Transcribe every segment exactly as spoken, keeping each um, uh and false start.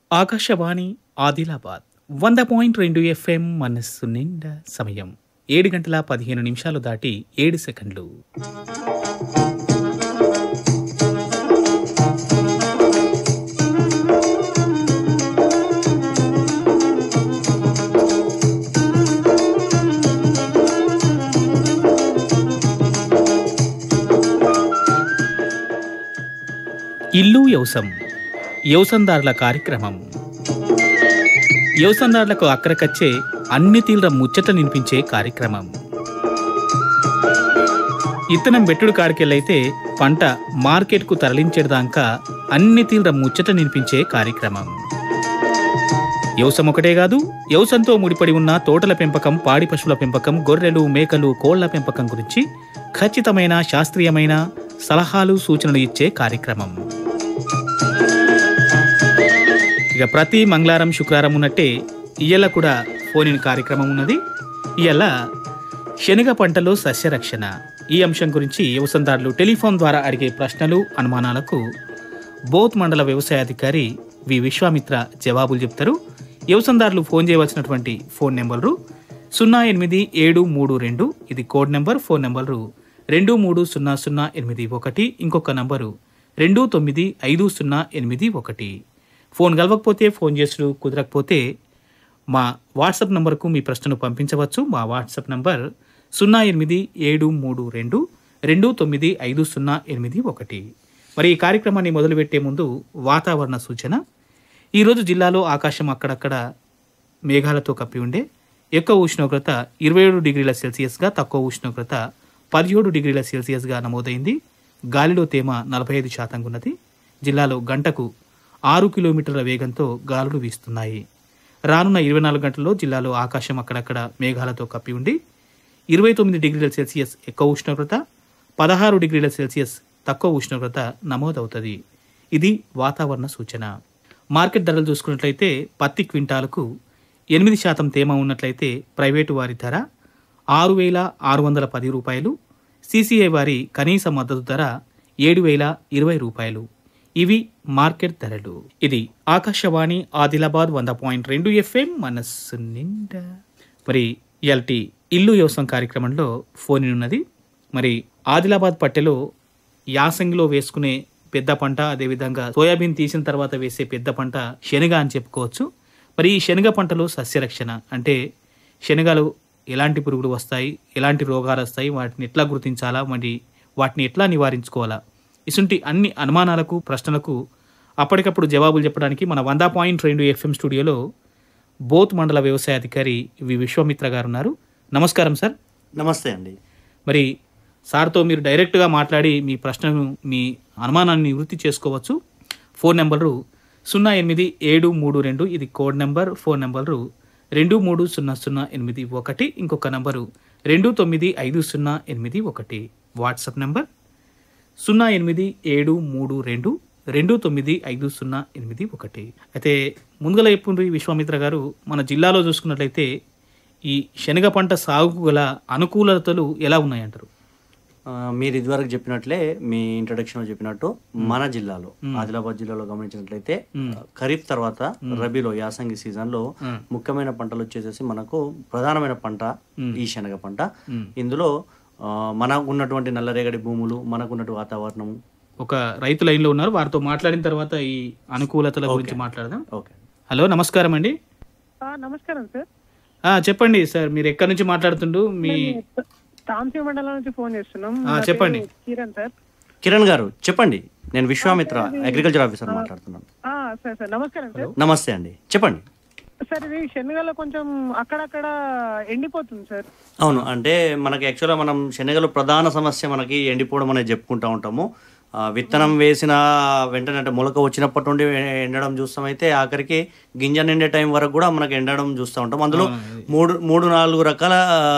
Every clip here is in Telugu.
ఆకాశవాణి ఆదిలాబాద్ వంద పాయింట్ రెండు ఎఫ్ఎం మనస్సు నిండా సమయం ఏడు గంటల పదిహేను నిమిషాలు దాటి ఏడు సెకండ్లు. ఇల్లు యవసం యవసందారుల కార్యక్రమం. యవసందారులకు అక్కరకచ్చే అన్ని తీవ్ర ముచ్చట నినిపించే కార్యక్రమం. ఇత్తనం బెట్టుడు కాడికెళ్ళైతే పంట మార్కెట్కు తరలించేదాకా అన్ని తీవ్ర ముచ్చట నినిపించే కార్యక్రమం. యవసం ఒకటే కాదు, యవసంతో ముడిపడి ఉన్న తోటల పెంపకం, పాడి పశువుల పెంపకం, గొర్రెలు, మేకలు, కోళ్ల పెంపకం గురించి ఖచ్చితమైన శాస్త్రీయమైన సలహాలు సూచనలు ఇచ్చే కార్యక్రమం. ఇక ప్రతి మంగళవారం శుక్రవారం ఉన్నట్టే ఇయ్యాల కూడా ఫోన్ ఇన్ కార్యక్రమం ఉన్నది. ఇయ్యాల శనగ పంటలో సస్యరక్షణ ఈ అంశం గురించి వ్యవసాయదారులు టెలిఫోన్ ద్వారా అడిగే ప్రశ్నలు అనుమానాలకు బోత్ మండల వ్యవసాయాధికారి వి విశ్వామిత్ర జవాబులు చెప్తారు. వ్యవసాయదారులు ఫోన్ చేయవలసినటువంటి ఫోన్ నెంబరు సున్నా ఎనిమిది ఏడు మూడు రెండు, ఇది కోడ్ నెంబర్. ఫోన్ నెంబరు రెండు మూడు సున్నా సున్నా ఎనిమిది ఒకటి, ఇంకొక నంబరు రెండు తొమ్మిది ఐదు సున్నా ఎనిమిది ఒకటి. ఫోన్ కలవకపోతే ఫోన్ చేసుడు కుదరకపోతే మా వాట్సాప్ నంబర్కు మీ ప్రశ్నను పంపించవచ్చు. మా వాట్సాప్ నంబర్ సున్నా ఎనిమిది ఏడు మూడు రెండు రెండు తొమ్మిది ఐదు సున్నా ఎనిమిది ఒకటి. మరి ఈ కార్యక్రమాన్ని మొదలుపెట్టే ముందు వాతావరణ సూచన. ఈరోజు జిల్లాలో ఆకాశం అక్కడక్కడ మేఘాలతో కప్పి ఉండే. ఎక్కువ ఉష్ణోగ్రత ఇరవై ఏడు డిగ్రీల సెల్సియస్గా, తక్కువ ఉష్ణోగ్రత పదిహేడు డిగ్రీల సెల్సియస్గా నమోదైంది. గాలిలో తేమ నలభై ఐదు శాతంగా ఉన్నది. జిల్లాలో గంటకు ఆరు కిలోమీటర్ల వేగంతో గాలులు వీస్తున్నాయి. రానున్న ఇరవై నాలుగు గంటల్లో జిల్లాలో ఆకాశం అక్కడక్కడ మేఘాలతో కప్పి ఉండి ఇరవై తొమ్మిది డిగ్రీల సెల్సియస్ ఎక్కువ ఉష్ణోగ్రత, పదహారు డిగ్రీల సెల్సియస్ తక్కువ ఉష్ణోగ్రత నమోదవుతుంది. ఇది వాతావరణ సూచన. మార్కెట్ ధరలు చూసుకున్నట్లయితే పత్తి క్వింటాలకు ఎనిమిది శాతం తేమ ఉన్నట్లయితే ప్రైవేటు వారి ధర ఆరు వేల ఆరు వందల పది రూపాయలు, సిసిఐ వారి కనీస మద్దతు ధర ఏడు వేల ఇరవై రూపాయలు. ఇవి మార్కెట్ ధరలు. ఇది ఆకాశవాణి ఆదిలాబాద్ వంద పాయింట్ రెండు ఎఫ్ఎం మనస్సు నిండా. మరి ఇయాల్టి ఇల్లు వ్యవసాయం కార్యక్రమంలో ఫోన్ ఉన్నది. మరి ఆదిలాబాద్ పట్టెలో యాసంగిలో వేసుకునే పెద్ద పంట, అదేవిధంగా సోయాబీన్ తీసిన తర్వాత వేసే పెద్ద పంట శనగ అని చెప్పుకోవచ్చు. మరి ఈ శనగ పంటలో సస్యరక్షణ అంటే శనగలు ఎలాంటి పురుగులు వస్తాయి, ఎలాంటి రోగాలు వస్తాయి, వాటిని ఎట్లా గుర్తించాలా, మరి వాటిని ఎట్లా నివారించుకోవాలా, ఇసుంటి అన్ని అనుమానాలకు ప్రశ్నలకు అప్పటికప్పుడు జవాబులు చెప్పడానికి మన వంద పాయింట్ రెండు ఎఫ్ఎం స్టూడియోలో బోత్ మండల వ్యవసాయాధికారి వి విశ్వామిత్ర గారు ఉన్నారు. నమస్కారం సార్. నమస్తే అండి. మరి సార్తో మీరు డైరెక్ట్గా మాట్లాడి మీ ప్రశ్నను, మీ అనుమానాన్ని నివృత్తి చేసుకోవచ్చు. ఫోన్ నెంబరు సున్నా ఎనిమిది ఏడు మూడు రెండు, ఇది కోడ్ నెంబర్. ఫోన్ నెంబరు రెండు మూడు సున్నా సున్నా ఎనిమిది ఒకటి, ఇంకొక నంబరు రెండు తొమ్మిది ఐదు సున్నా ఎనిమిది ఒకటి. వాట్సాప్ నెంబర్ సున్నా ఎనిమిది ఏడు మూడు రెండు రెండు తొమ్మిది ఐదు సున్నా ఎనిమిది ఒకటి. అయితే ముందుగల చెప్పుండ్రి విశ్వామిత్ర గారు, మన జిల్లాలో చూసుకున్నట్లయితే ఈ శనగ పంట సాగుకు గల అనుకూలతలు ఎలా ఉన్నాయంటారు? మీరు ఇదివరకు చెప్పినట్లే, మీ ఇంట్రొడక్షన్ లో చెప్పినట్టు మన జిల్లాలో ఆదిలాబాద్ జిల్లాలో గమనించినట్లయితే ఖరీఫ్ తర్వాత రబీలో యాసంగి సీజన్ లో ముఖ్యమైన పంటలు వచ్చేసేసి మనకు ప్రధానమైన పంట ఈ శనగ పంట. ఇందులో మనకు ఉన్నటువంటి నల్లరేగడి భూములు, మనకు ఉన్నటువంటి వాతావరణము. ఒక రైతు లైన్ లో ఉన్నారు, వారితో మాట్లాడిన తర్వాత ఈ అనుకూలతల గురించి మాట్లాడదాం. ఓకే. హలో, నమస్కారం అండి. నమస్కారం సార్. చెప్పండి సార్, మీరు ఎక్కడి నుంచి మాట్లాడుతుండ్రు? మీ తాంసీ మండలం నుంచి ఫోన్ చేస్తున్నాం. చెప్పండి. కిరణ్ సార్. కిరణ్ గారు చెప్పండి. నేను విశ్వామిత్ర అగ్రికల్చర్ ఆఫీసర్ మాట్లాడుతున్నాను. సార్ సార్ నమస్కారం సార్. నమస్తే అండి, చెప్పండి సార్. ఇది శనగలో కొంచెం అక్కడక్కడ ఎండిపోతుంది సార్. అవును, అంటే మనకి యాక్చువల్గా మనం శనగలు ప్రధాన సమస్య మనకి ఎండిపోవడం అనేది చెప్పుకుంటూ ఉంటాము. విత్తనం వేసిన వెంటనే అంటే మొలక వచ్చినప్పటి నుండి ఎండడం చూస్తామైతే ఆఖరికి గింజ నిండే టైం వరకు కూడా మనకి ఎండడం చూస్తూ ఉంటాం. అందులో మూడు మూడు నాలుగు రకాల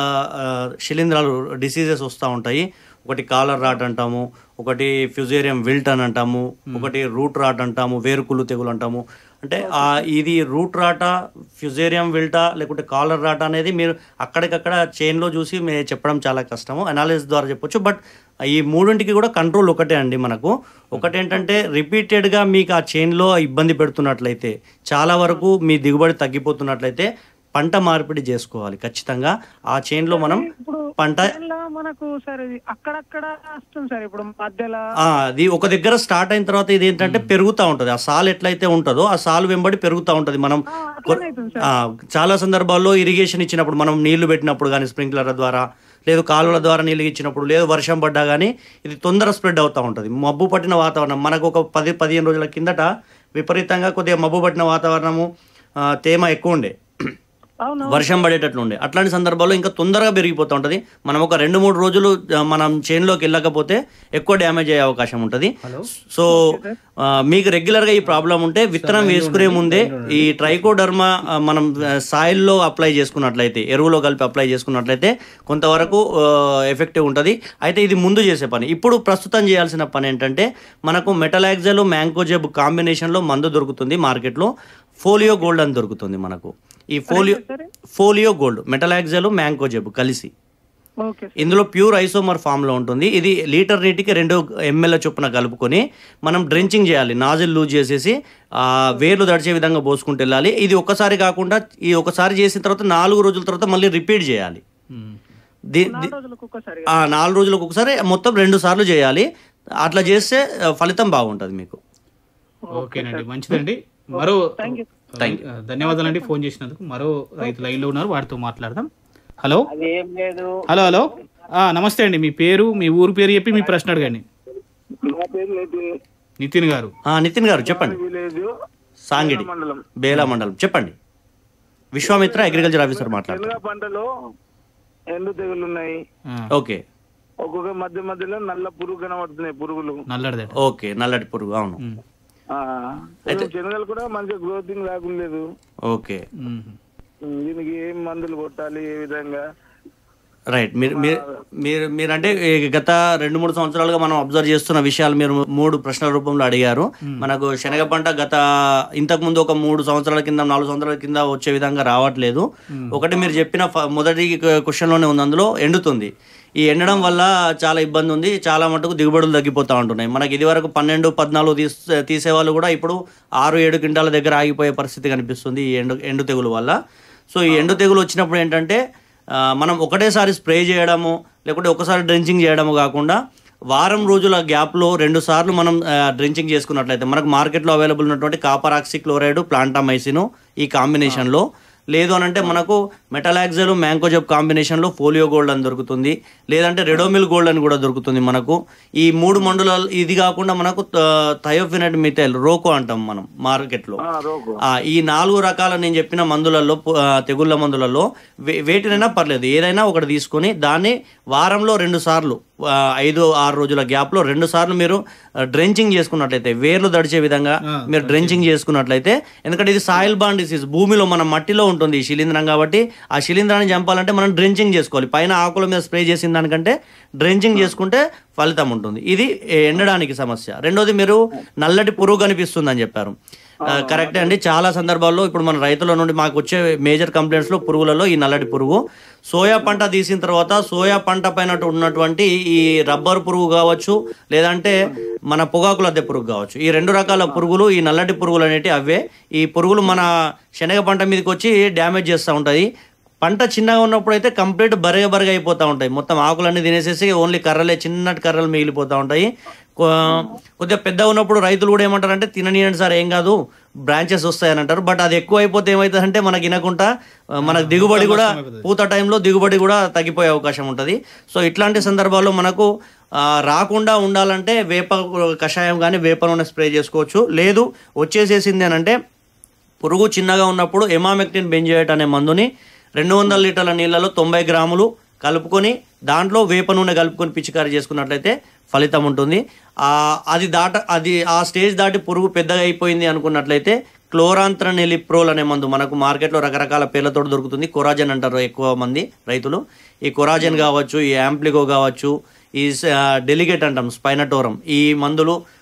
శిలీంధ్రాలు, డిసీజెస్ వస్తూ ఉంటాయి. ఒకటి కాలర్ రాట్ అంటాము, ఒకటి ఫ్యూజేరియం విల్ట్ అని అంటాము, ఒకటి రూట్ రాట్ అంటాము, వేరుకుళ్ళు తెగులు అంటాము. అంటే ఆ ఇది రూట్ రాటా, ఫ్యుజేరియం విల్టా, లేకుంటే కాలర్ రాటా అనేది మీరు అక్కడికక్కడ చైన్లో చూసి మేము చెప్పడం చాలా కష్టము, అనాలిసిస్ ద్వారా చెప్పొచ్చు. బట్ ఈ మూడింటికి కూడా కంట్రోల్ ఒకటే అండి మనకు. ఒకటేంటంటే రిపీటెడ్గా మీకు ఆ చైన్లో ఇబ్బంది పెడుతున్నట్లయితే, చాలా వరకు మీ దిగుబడి తగ్గిపోతున్నట్లయితే పంట మార్పిడి చేసుకోవాలి ఖచ్చితంగా. ఆ చైన్లో మనం ఇప్పుడు పంట చైన్లో మనకు సార్ ఇది అక్కడక్కడ వస్తుంది సార్, ఇప్పుడు మధ్యలో ఆ, అది ఒక దగ్గర స్టార్ట్ అయిన తర్వాత ఇది ఏంటంటే పెరుగుతూ ఉంటుంది. ఆ సాల్ ఎట్లయితే ఉంటుందో ఆ సాల్ వెంబడి పెరుగుతూ ఉంటుంది. మనం ఆ, అట్లనే అవుతుంది సార్. ఆ, చాలా సందర్భాల్లో ఇరిగేషన్ ఇచ్చినప్పుడు, మనం నీళ్లు పెట్టినప్పుడు కానీ స్ప్రింక్లర్ల ద్వారా, లేదు కాలువల ద్వారా నీళ్ళు ఇచ్చినప్పుడు, లేదు వర్షం పడ్డా కానీ ఇది తొందర స్ప్రెడ్ అవుతూ ఉంటుంది. మబ్బు పట్టిన వాతావరణం మనకు ఒక పది పదిహేను రోజుల కిందట విపరీతంగా కొద్దిగా మబ్బు పట్టిన వాతావరణము, ఆ, తేమ ఎక్కువ ఉండే, అవును వర్షం పడేటట్లు ఉండే. అట్లాంటి సందర్భాల్లో ఇంకా తొందరగా పెరిగిపోతూ ఉంటుంది. మనం ఒక రెండు మూడు రోజులు ఆ, మనం చైన్లోకి వెళ్ళకపోతే ఎక్కువ డ్యామేజ్ అయ్యే అవకాశం ఉంటుంది. సో ఆ, మీకు రెగ్యులర్గా ఈ ప్రాబ్లం ఉంటే విత్తనం వేసుకునే ముందే ఈ ట్రైకోడర్మా ఆ, మనం సాయిల్లో అప్లై చేసుకున్నట్లయితే, ఎరువులో కలిపి అప్లై చేసుకున్నట్లయితే కొంతవరకు ఎఫెక్టివ్ ఉంటుంది. అయితే ఇది ముందు చేసే పని. ఇప్పుడు ప్రస్తుతం చేయాల్సిన పని ఏంటంటే, మనకు మెటలాక్జల్ మ్యాంకోజెబ్ కాంబినేషన్లో మందు దొరుకుతుంది మార్కెట్లో. ఫోలియో గోల్డ్ అని దొరుకుతుంది మనకు. ఈ Folio Folio Gold, metalaxyl mancozeb కలిసి ఓకే సార్. ఇందులో ప్యూర్ ఐసోమర్ ఫామ్లో ఉంటుంది. ఇది లీటర్ నీటికి రెండు ఎంఎల్ చొప్పున కలుపుకొని మనం డ్రెంచింగ్ చేయాలి. నాజిల్ లూజ్ చేసేసి ఆ వేర్లు దడిచే విధంగా పోసుకుంటూ వెళ్ళాలి. ఇది ఒకసారి కాకుండా ఈ ఒకసారి చేసిన తర్వాత నాలుగు రోజుల తర్వాత మళ్ళీ రిపీట్ చేయాలి. ది- ది- నాలుగు రోజులకు ఒక్కసారి ఆ నాలుగు రోజులకు ఒకసారి మొత్తం రెండు సార్లు చేయాలి. అట్లా చేస్తే ఆ, ఫలితం బాగుంటుంది మీకు. ఓకేనండి, మంచిదండి. మరో ఆ, ధన్యవాదాలండి ఫోన్ చేసినందుకు. మరో రైతు లైన్లో ఉన్నారు, వాడితో మాట్లాడదాం. హలో ఏం లేదు. హలో హలో ఆ, నమస్తే అండి. మీ పేరు, మీ ఊరు పేరు చెప్పి మీ ప్రశ్న అడగండి. నా పేరు నితిన్, నితిన్ గారు. ఆ, నితిన్ గారు చెప్పండి. విలేజ్ సాంగిడి, మండలం. బేలా మండలం. చెప్పండి. విశ్వామిత్ర అగ్రికల్చర్ ఆఫీసర్ శనగ మాట్లాడుతున్నారు. పంటలో ఎండు తెగులు ఉన్నాయి. ఆ, ఓకే ఒక్కొక్క మధ్య మధ్యలో నల్ల పురుగు కనబడుతున్నాయి, పురుగులు. నల్లడిదట. ఓకే నల్లటి పురుగు, అవును. ఉమ్, ఆ, శనగలు కూడా మంచిగా గ్రోతింగ్ రాకుండా. Okay um. దీనికి ఏం మందులు కొట్టాలి, ఏ విధంగా? రైట్. మీరు మీరు మీరు మీరంటే ఈ గత రెండు మూడు సంవత్సరాలుగా మనం అబ్జర్వ్ చేస్తున్న విషయాలు మీరు మూడు ప్రశ్నల రూపంలో అడిగారు. మనకు శనగ పంట గత ఇంతకు ముందు ఒక మూడు సంవత్సరాల కింద, నాలుగు సంవత్సరాల కింద వచ్చే విధంగా రావట్లేదు. ఒకటి మీరు చెప్పిన ఫ- మొదటి క్వశ్చన్లోనే ఉంది, అందులో ఎండుతుంది. ఈ ఎండడం వల్ల చాలా ఇబ్బంది ఉంది. చాలా మటుకు దిగుబడులు తగ్గిపోతూ ఉంటున్నాయి. మనకి ఇది వరకు పన్నెండు పద్నాలుగు తీసే తీసేవాళ్ళు కూడా ఇప్పుడు ఆరు ఏడు క్వింటాల దగ్గర ఆగిపోయే పరిస్థితి కనిపిస్తుంది ఈ ఎండు ఎండు తెగులు వల్ల. సో ఈ ఎండు తెగులు వచ్చినప్పుడు ఏంటంటే, ఆ, మనం ఒకటేసారి స్ప్రే చేయడము, లేకుంటే ఒకసారి డ్రెంచింగ్ చేయడము కాకుండా వారం రోజుల గ్యాప్లో రెండు సార్లు మనం డ్రెంచింగ్ చేసుకున్నట్లయితే మనకు మార్కెట్లో అవైలబుల్ ఉన్నటువంటి కాపర్ ఆక్సీ క్లోరైడ్, ప్లాంటామైసిన్ ఈ కాంబినేషన్లో, లేదు అని అంటే మనకు మెటలాక్జల్ మ్యాంకోజెబ్ కాంబినేషన్లో ఫోలియో గోల్డ్ అని దొరుకుతుంది, లేదంటే రెడోమిల్ గోల్డ్ అని కూడా దొరుకుతుంది మనకు. ఈ మూడు మందుల ఇది కాకుండా మనకు థయోఫినైడ్ మిథైల్ రోకో అంటాం మనం మార్కెట్లో. ఆ, ఈ నాలుగు రకాల నేను చెప్పిన మందులలో, ఆ, తెగుళ్ళ మందులలో వే- వేటినైనా పర్లేదు, ఏదైనా ఒకటి తీసుకొని దాన్ని వారంలో రెండు సార్లు, ఆ, ఐదు ఆరు రోజుల గ్యాప్లో రెండు సార్లు మీరు డ్రెంచింగ్ చేసుకున్నట్లయితే, వేర్లు దడిచే విధంగా మీరు డ్రెంచింగ్ చేసుకున్నట్లయితే, ఎందుకంటే ఇది సాయిల్ బాండ్ డిసీజ్, భూమిలో మన మట్టిలో ఉంటుంది ఈ శిలీంధ్రం కాబట్టి ఆ శిలీంధ్రాన్ని చంపాలంటే మనం డ్రెంచింగ్ చేసుకోవాలి. పైన ఆకుల మీద స్ప్రే చేసిన దానికంటే డ్రెంచింగ్ చేసుకుంటే ఫలితం ఉంటుంది. ఇది ఎండడానికి సమస్య. రెండోది మీరు నల్లటి పురుగు కనిపిస్తుందని చెప్పారు. ఆ, కరెక్టే అండి. చాలా సందర్భాల్లో ఇప్పుడు మన రైతుల నుండి మాకు వచ్చే మేజర్ కంప్లైంట్స్లో పురుగులలో ఈ నల్లటి పురుగు. సోయా పంట తీసిన తర్వాత సోయా పంట పైన ఉన్నటువంటి ఈ రబ్బర్ పురుగు కావచ్చు, లేదంటే మన పొగాకు లద్దె పురుగు కావచ్చు, ఈ రెండు రకాల పురుగులు, ఈ నల్లటి పురుగులు అనేటివి అవే. ఈ పురుగులు మన శనగ పంట మీదకి వచ్చి డ్యామేజ్ చేస్తూ ఉంటాయి. పంట చిన్నగా ఉన్నప్పుడు అయితే కంప్లీట్ బరగ బరగ అయిపోతూ ఉంటాయి. మొత్తం ఆకులన్నీ తినేసేసి ఓన్లీ కర్రలే, చిన్నటి కర్రలు మిగిలిపోతూ ఉంటాయి. కొ- కొద్దిగా పెద్దగా ఉన్నప్పుడు రైతులు కూడా ఏమంటారంటే, తిననీయండి సార్ ఏం కాదు, బ్రాంచెస్ వస్తాయని అంటారు. బట్ అది ఎక్కువ అయిపోతే ఏమవుతుందంటే మనకి వినకుండా ఆ, మనకు దిగుబడి కూడా, పూత టైంలో దిగుబడి కూడా తగ్గిపోయే అవకాశం ఉంటుంది. సో ఇట్లాంటి సందర్భాల్లో మనకు ఆ, రాకుండా ఉండాలంటే వేప కషాయం కానీ వేప నూనె స్ప్రే చేసుకోవచ్చు. లేదు వచ్చేసేసింది అని అంటే పురుగు చిన్నగా ఉన్నప్పుడు ఎమామెక్టిన్ బెంజోయేట్ అనే మందుని రెండు వందల లీటర్ల నీళ్ళలో తొంభై గ్రాములు కలుపుకొని దాంట్లో వేప నూనె కలుపుకొని పిచికారీ చేసుకున్నట్లయితే ఫలితం ఉంటుంది. ఆ, అది దాట అది ఆ స్టేజ్ దాటి పురుగు పెద్దగా అయిపోయింది అనుకున్నట్లయితే క్లోరాంత్రనెలిప్రోల్ అనే మందు మనకు మార్కెట్లో రకరకాల పేర్లతో దొరుకుతుంది. కొరాజన్ అంటారు ఎక్కువ మంది రైతులు. ఈ కొరాజన్ కావచ్చు, ఈ యాంప్లిగో కావచ్చు, ఈ డెలిగేట్ అంటాం, స్పైనటోరం, ఈ మందులు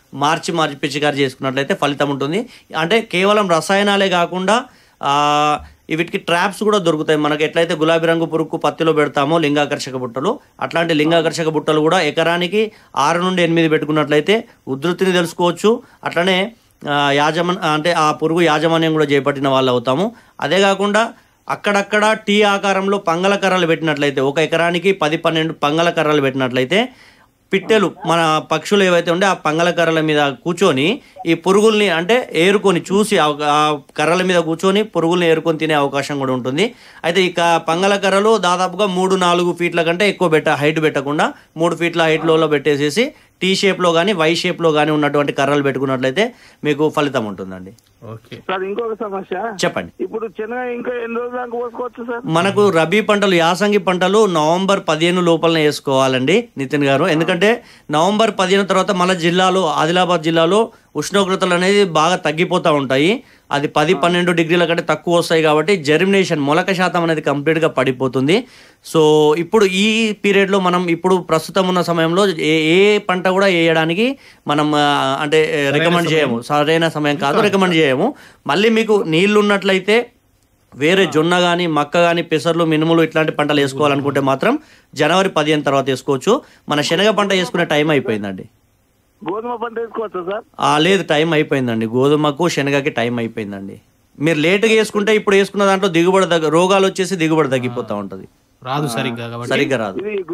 మార్చి మార్చి పిచికారి చేసుకున్నట్లయితే ఫలితం ఉంటుంది. అంటే కేవలం రసాయనాలే కాకుండా వీటికి ట్రాప్స్ కూడా దొరుకుతాయి. మనకి ఎట్లయితే గులాబీ రంగు పురుగుకు పత్తిలో పెడతామో లింగాకర్షక బుట్టలు, అట్లాంటి లింగాకర్షక బుట్టలు కూడా ఎకరానికి ఆరు నుండి ఎనిమిది పెట్టుకున్నట్లయితే ఉధృతిని తెలుసుకోవచ్చు. అట్లనే యాజమాన్ అంటే ఆ పురుగు యాజమాన్యం కూడా చేపట్టిన వాళ్ళు అవుతాము. అదే కాకుండా అక్కడక్కడ టీ ఆకారంలో పంగల కర్రలు పెట్టినట్లయితే ఒక ఎకరానికి పది పన్నెండు పంగల కర్రలు పెట్టినట్లయితే పిట్టెలు మన పక్షులు ఏవైతే ఉంటే ఆ పంగల కర్రల మీద కూర్చొని ఈ పురుగుల్ని అంటే ఏరుకొని చూసి ఆ కర్రల మీద కూర్చొని పురుగుల్ని ఏరుకొని తినే అవకాశం కూడా ఉంటుంది. అయితే ఈ పంగల కర్రలు దాదాపుగా మూడు నాలుగు ఫీట్ల కంటే ఎక్కువ పెట్ట హైట్ పెట్టకుండా మూడు ఫీట్ల హైట్లో పెట్టేసేసి టీ షేప్లో కానీ వై షేప్లో కానీ ఉన్నటువంటి కర్రలు పెట్టుకున్నట్లయితే మీకు ఫలితం ఉంటుందండి. ఓకే సార్, ఇంకొక సమస్య చెప్పండి. ఇప్పుడు శనగ ఇంకా ఎన్ని రోజులు దాకా పోసుకోవచ్చు సార్? మనకు రబీ పంటలు యాసంగి పంటలు నవంబర్ పదిహేను లోపలనే వేసుకోవాలండి నితిన్ గారు. ఎందుకంటే నవంబర్ పదిహేను తర్వాత మన జిల్లాలో ఆదిలాబాద్ జిల్లాలో ఉష్ణోగ్రతలు అనేది బాగా తగ్గిపోతూ ఉంటాయి. అది పది పన్నెండు డిగ్రీల కంటే తక్కువ వస్తాయి కాబట్టి జర్మినేషన్ మొలక శాతం అనేది కంప్లీట్గా పడిపోతుంది. సో ఇప్పుడు ఈ పీరియడ్లో మనం ఇప్పుడు ప్రస్తుతం ఉన్న సమయంలో ఏ ఏ పంట కూడా వేయడానికి మనం అంటే రికమెండ్ చేయము. సరైన సమయం కాదు, రికమెండ్ చేయము. మళ్ళీ మీకు నీళ్లు ఉన్నట్లయితే వేరే జొన్న కానీ మక్క కానీ పెసర్లు మినుములు ఇట్లాంటి పంటలు వేసుకోవాలనుకుంటే మాత్రం జనవరి పదిహేను తర్వాత వేసుకోవచ్చు. మన శనగ పంట వేసుకునే టైం అయిపోయిందండి. గోధుమ పంట వేసుకోవచ్చా సార్? లేదు, టైం అయిపోయిందండి. గోధుమకు శనగకి టైం అయిపోయిందండి. మీరు లేటుగా వేసుకుంటే ఇప్పుడు వేసుకున్న దాంట్లో దిగుబడి తగ్గ రోగాలు వచ్చేసి దిగుబడి తగ్గిపోతూ ఉంటుంది, రాదు సరిగ్గా సరిగ్గా రాదు.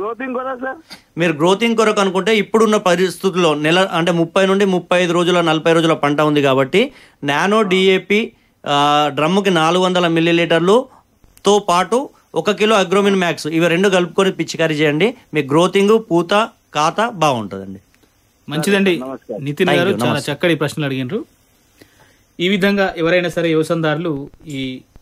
మీరు గ్రోతింగ్ కొరకు అనుకుంటే ఇప్పుడున్న పరిస్థితుల్లో నెల అంటే ముప్పై నుండి ముప్పై ఐదు రోజుల నలభై రోజుల పంట ఉంది కాబట్టి నానో డిఏపి డ్రమ్ముకి నాలుగు వందల మిల్లీ లీటర్లుతో పాటు ఒక కిలో అగ్రోమిన్ మ్యాక్స్ ఇవి రెండు కలుపుకొని పిచికారీ చేయండి. మీ గ్రోతింగ్ పూత కాత బాగుంటుందండి. మంచిదండి నితిన్ గారు, చాలా చక్కటి ప్రశ్నలు అడిగినారు. ఈ విధంగా ఎవరైనా సరే వ్యవసాయదారులు ఈ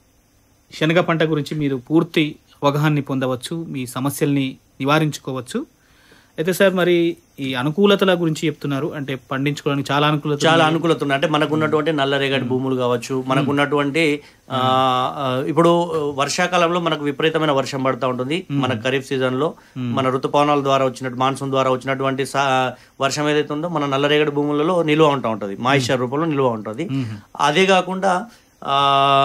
శనగ పంట గురించి మీరు పూర్తి అవగాహన పొందవచ్చు, మీ సమస్యల్ని నివారించుకోవచ్చు. అయితే సార్ మరి ఈ అనుకూలతల గురించి చెప్తున్నారు, అంటే పండించుకోవడానికి చాలా అనుకూలత చాలా అనుకూలత ఉన్నాయి. అంటే మనకున్నటువంటి నల్లరేగడి భూములు కావచ్చు, మనకున్నటువంటి ఇప్పుడు వర్షాకాలంలో మనకు విపరీతమైన వర్షం పడుతూ ఉంటుంది. మన ఖరీఫ్ సీజన్ లో మన ఋతుపవనాల ద్వారా వచ్చినట్టు మాన్సూన్ ద్వారా వచ్చినటువంటి వర్షం ఏదైతే ఉందో మన నల్లరేగడి భూములలో నిల్వ ఉంటా ఉంటుంది, మాయిశ్చర్ రూపంలో నిల్వ ఉంటుంది. అదే కాకుండా ఆ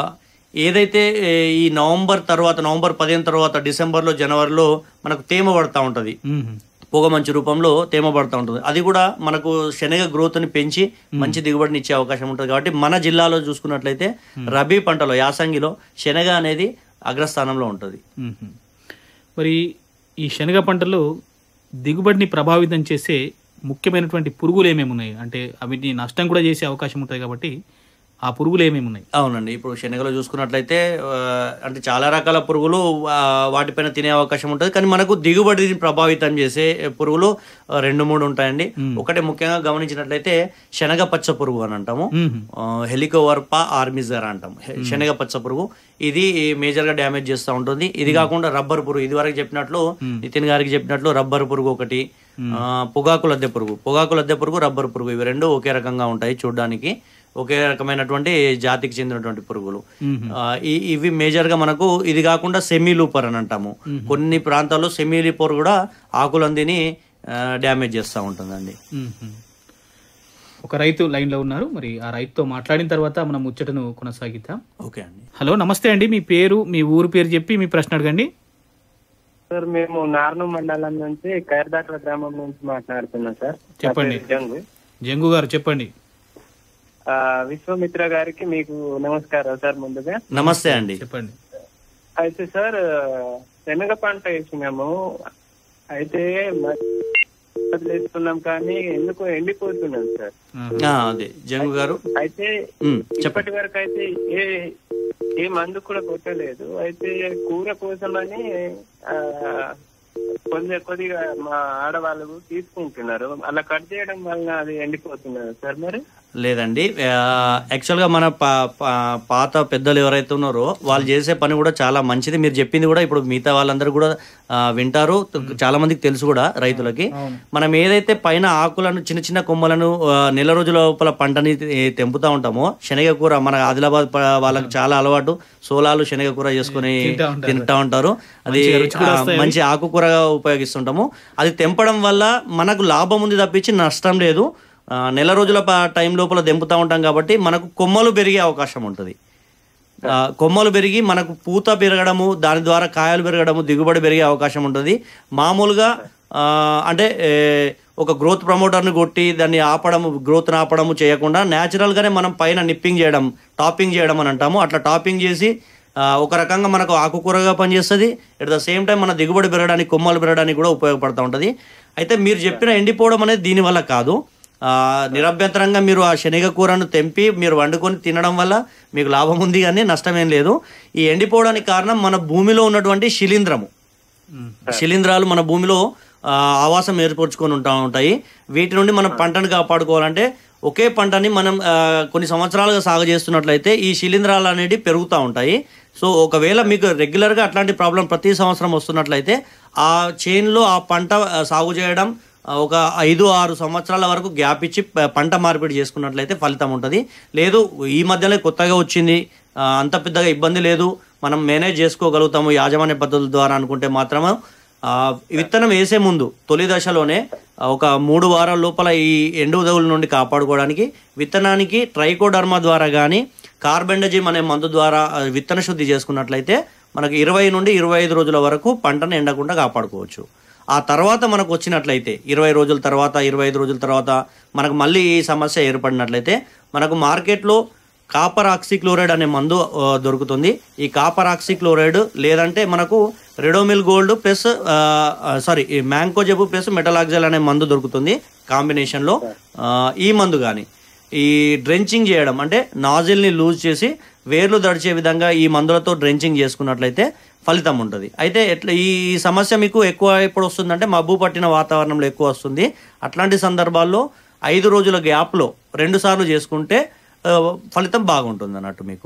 ఏదైతే ఈ నవంబర్ తర్వాత నవంబర్ పదిహేను తర్వాత డిసెంబర్లో జనవరిలో మనకు తేమ పడుతూ ఉంటుంది, పొగ మంచు రూపంలో తేమ పడుతూ ఉంటుంది. అది కూడా మనకు శనగ గ్రోత్ని పెంచి మంచి దిగుబడిని ఇచ్చే అవకాశం ఉంటుంది. కాబట్టి మన జిల్లాలో చూసుకున్నట్లయితే రబీ పంటలో యాసంగిలో శనగ అనేది అగ్రస్థానంలో ఉంటుంది. మరి ఈ శనగ పంటలో దిగుబడిని ప్రభావితం చేసే ముఖ్యమైనటువంటి పురుగులు ఏమేమి ఉన్నాయి, అంటే అవిని నష్టం కూడా చేసే అవకాశం ఉంటుంది కాబట్టి ఆ పురుగులు ఏమేమి ఉన్నాయి? అవునండి, ఇప్పుడు శనగలో చూసుకున్నట్లయితే అంటే చాలా రకాల పురుగులు వాటిపైన తినే అవకాశం ఉంటుంది. కానీ మనకు దిగుబడిని ప్రభావితం చేసే పురుగులు రెండు మూడు ఉంటాయండి. ఒకటి ముఖ్యంగా గమనించినట్లయితే శనగ పచ్చ పురుగు అని అంటాము, హెలికోవర్పా ఆర్మిజర్ అంటాము. శనగ పచ్చ పురుగు ఇది మేజర్ గా డ్యామేజ్ చేస్తూ ఉంటుంది. ఇది కాకుండా రబ్బర్ పురుగు, ఇది వరకు చెప్పినట్లు నితిన్ గారికి చెప్పినట్లు రబ్బర్ పురుగు ఒకటి, పొగాకు లద్దె పురుగు పొగాకు లద్దె పురుగు రబ్బర్ పురుగు ఇవి రెండు ఒకే రకంగా ఉంటాయి, చూడడానికి ఒకే రకమైనటువంటి జాతికి చెందినటువంటి పురుగులు. ఇవి మేజర్ గా మనకు. ఇది కాకుండా సెమీ లూపర్ అని అంటాము, కొన్ని ప్రాంతాల్లో సెమీ లూపర్ కూడా ఆకులందిని డ్యామేజ్ చేస్తూ ఉంటుందండి. ఒక రైతు లైన్ లో ఉన్నారు, మరి ఆ రైతుతో మాట్లాడిన తర్వాత మనం ముచ్చటను కొనసాగిద్దాం. ఓకే అండి. హలో, నమస్తే అండి. మీ పేరు మీ ఊరు పేరు చెప్పి మీ ప్రశ్న అడగండి. సార్ మేము నార్ను మండలం నుంచి ఖైర్దాట్ల గ్రామం నుంచి మాట్లాడుతున్నాం సార్. చెప్పండి జంగు జంగు గారు, చెప్పండి. విశ్వమిత్ర గారికి మీకు నమస్కారం సార్. ముందుగా నమస్తే అండి, చెప్పండి. అయితే సార్ శనగ పంట వేసినాము, అయితే వదిలేస్తున్నాం కానీ ఎందుకు ఎండిపోతున్నాం సార్. అదే జంగు గారు, అయితే ఇప్పటి వరకు అయితే ఏ ఏ మందు కూడా కొట్టలేదు. అయితే కూర కోసమని ఆ కొద్ది కొద్దిగా మా ఆడవాళ్ళు తీసుకుంటున్నారు, అలా కట్ చేయడం వలన అది ఎండిపోతున్నారు సార్. మరి లేదండి, యాక్చువల్గా మన పాత పెద్దలు ఎవరైతే ఉన్నారో వాళ్ళు చేసే పని కూడా చాలా మంచిది. మీరు చెప్పింది కూడా ఇప్పుడు మిగతా వాళ్ళందరూ కూడా వింటారు, చాలా మందికి తెలుసు కూడా రైతులకి. మనం ఏదైతే పైన ఆకులను చిన్న చిన్న కొమ్మలను నెల రోజుల లోపల పంటని తెంపుతా ఉంటామో, శనగ కూర మన ఆదిలాబాద్ వాళ్ళకి చాలా అలవాటు, సోలాలు శనగ కూర చేసుకుని తింటా ఉంటారు. అది మంచి ఆకుకూరగా ఉపయోగిస్తుంటాము. అది తెంపడం వల్ల మనకు లాభం ఉంది తప్పించి నష్టం లేదు. నెల రోజుల ప- టైం లోపల దెంపుతూ ఉంటాం కాబట్టి మనకు కొమ్మలు పెరిగే అవకాశం ఉంటుంది. ఆ, కొమ్మలు పెరిగి మనకు పూత పెరగడము, దాని ద్వారా కాయలు పెరగడము, దిగుబడి పెరిగే అవకాశం ఉంటుంది. మామూలుగా ఆ, అంటే ఏ, ఒక గ్రోత్ ప్రమోటర్ని కొట్టి దాన్ని ఆపడము, గ్రోత్ని ఆపడము చేయకుండా న్యాచురల్గానే మనం పైన నిప్పింగ్ చేయడం, టాపింగ్ చేయడం అని అంటాము. అట్లా టాపింగ్ చేసి ఆ, ఒక రకంగా మనకు ఆకుకూరగా పనిచేస్తుంది. ఎట్ ద సేమ్ టైం మన దిగుబడి పెరగడానికి, కొమ్మలు పెరగడానికి కూడా ఉపయోగపడుతూ ఉంటుంది. అయితే మీరు చెప్పిన ఎండిపోవడం అనేది దీనివల్ల కాదు. ఆ, నిరభ్యంతరంగా మీరు ఆ శనగ కూరను తెంపి మీరు వండుకొని తినడం వల్ల మీకు లాభం ఉంది, కానీ నష్టమేం లేదు. ఈ ఎండిపోవడానికి కారణం మన భూమిలో ఉన్నటువంటి శిలీంధ్రము. శిలీంధ్రాలు మన భూమిలో ఆ, ఆవాసం ఏర్పరచుకొని ఉంటా ఉంటాయి. వీటి నుండి మనం పంటను కాపాడుకోవాలంటే ఒకే పంటని మనం ఆ, కొన్ని సంవత్సరాలుగా సాగు చేస్తున్నట్లయితే ఈ శిలీంధ్రాలు అనేవి పెరుగుతూ ఉంటాయి. సో ఒకవేళ మీకు రెగ్యులర్గా అట్లాంటి ప్రాబ్లం ప్రతి సంవత్సరం వస్తున్నట్లయితే ఆ చేన్లో ఆ పంట ఆ, సాగు చేయడం ఆ, ఒక ఐదు ఆరు సంవత్సరాల వరకు గ్యాప్ ఇచ్చి ప- పంట మార్పిడి చేసుకున్నట్లయితే ఫలితం ఉంటుంది. లేదు ఈ మధ్యలో కొత్తగా వచ్చింది, ఆ, అంత పెద్దగా ఇబ్బంది లేదు, మనం మేనేజ్ చేసుకోగలుగుతాము యాజమాన్య పద్ధతుల ద్వారా అనుకుంటే మాత్రమే ఆ, విత్తనం వేసే ముందు తొలి దశలోనే ఆ, ఒక మూడు వారాల లోపల ఈ ఎండు తెగుల నుండి కాపాడుకోవడానికి విత్తనానికి ట్రైకోడర్మా ద్వారా కానీ కార్బెండజిమ్ అనే మందు ద్వారా ఆ, విత్తన శుద్ధి చేసుకున్నట్లయితే మనకు ఇరవై నుండి ఇరవై ఐదు రోజుల వరకు పంటను ఎండకుండా కాపాడుకోవచ్చు. ఆ తర్వాత మనకు వచ్చినట్లయితే ఇరవై రోజుల తర్వాత, ఇరవై ఐదు రోజుల తర్వాత మనకు మళ్ళీ ఈ సమస్య ఏర్పడినట్లయితే మనకు మార్కెట్లో కాపర్ ఆక్సిక్లోరైడ్ అనే మందు ఆ, దొరుకుతుంది. ఈ కాపర్ ఆక్సిక్లోరైడ్ లేదంటే మనకు Ridomil Gold plus sorry mancozeb plus metalaxyl అనే మందు దొరుకుతుంది కాంబినేషన్లో. ఆ, ఈ మందు కానీ ఈ డ్రెంచింగ్ చేయడం అంటే నాజిల్ని లూజ్ చేసి వేర్లు దడిచే విధంగా ఈ మందులతో డ్రెంచింగ్ చేసుకున్నట్లయితే ఫలితం ఉంటుంది. అయితే ఎట్లా ఈ సమస్య మీకు ఎక్కువ ఎప్పుడు వస్తుందంటే మబ్బు పట్టిన వాతావరణంలో ఎక్కువ వస్తుంది. అట్లాంటి సందర్భాల్లో ఐదు రోజుల గ్యాప్లో రెండు సార్లు చేసుకుంటే ఆ, ఫలితం బాగుంటుంది అన్నట్టు మీకు.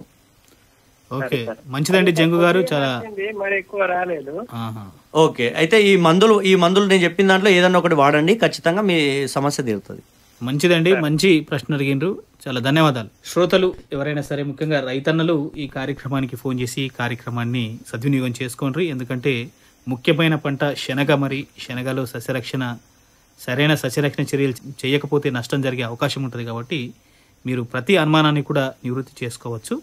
ఓకే, మంచిదండి జంగు గారు. చాలా వచ్చింది, మరి ఎక్కువ రాలేదు. ఆహా. ఓకే, అయితే ఈ మందులు ఈ మందులు నేను చెప్పిన దాంట్లో ఏదన్నా ఒకటి వాడండి, ఖచ్చితంగా మీ సమస్య తీరుతుంది. మంచిదండి, మంచి ప్రశ్న అడిగినరు, చాలా ధన్యవాదాలు. శ్రోతలు ఎవరైనా సరే, ముఖ్యంగా రైతన్నలు ఈ కార్యక్రమానికి ఫోన్ చేసి ఈ కార్యక్రమాన్ని సద్వినియోగం చేసుకోండి. ఎందుకంటే ముఖ్యమైన పంట శనగ. మరి శనగలో సస్యరక్షణ, సరైన సస్యరక్షణ చర్యలు చేయకపోతే నష్టం జరిగే అవకాశం ఉంటుంది. కాబట్టి మీరు ప్రతి అనుమానాన్ని కూడా నివృత్తి చేసుకోవచ్చు.